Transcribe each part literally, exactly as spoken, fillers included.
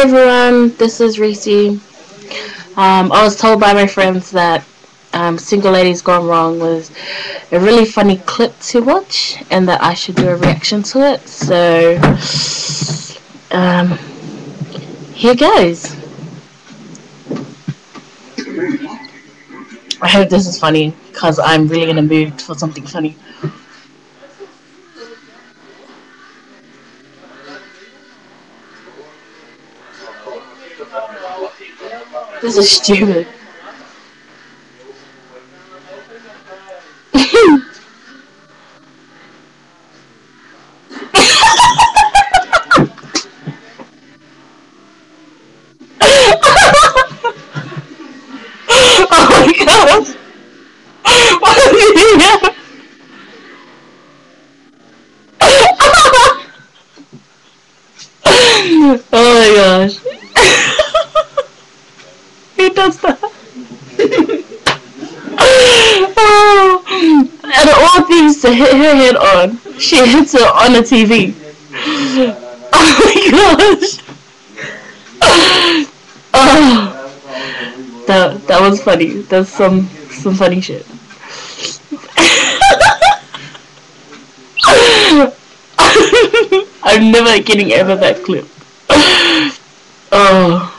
everyone, this is Reese. Um, I was told by my friends that um, Single Ladies Gone Wrong was a really funny clip to watch and that I should do a reaction to it. So, um, here goes. I hope this is funny because I'm really in a mood for something funny. This is stupid. Oh my gosh! What are you doing? Oh my gosh. Who does that? Oh, and of all things to hit her head on, she hits it on the T V. Oh my gosh. Oh, that that was funny. That's some some funny shit. I'm never getting over that clip. Oh.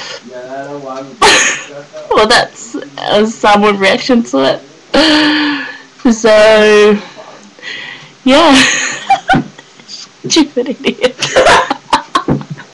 Well, that's a Samoan reaction to it. So, yeah. Stupid idiot.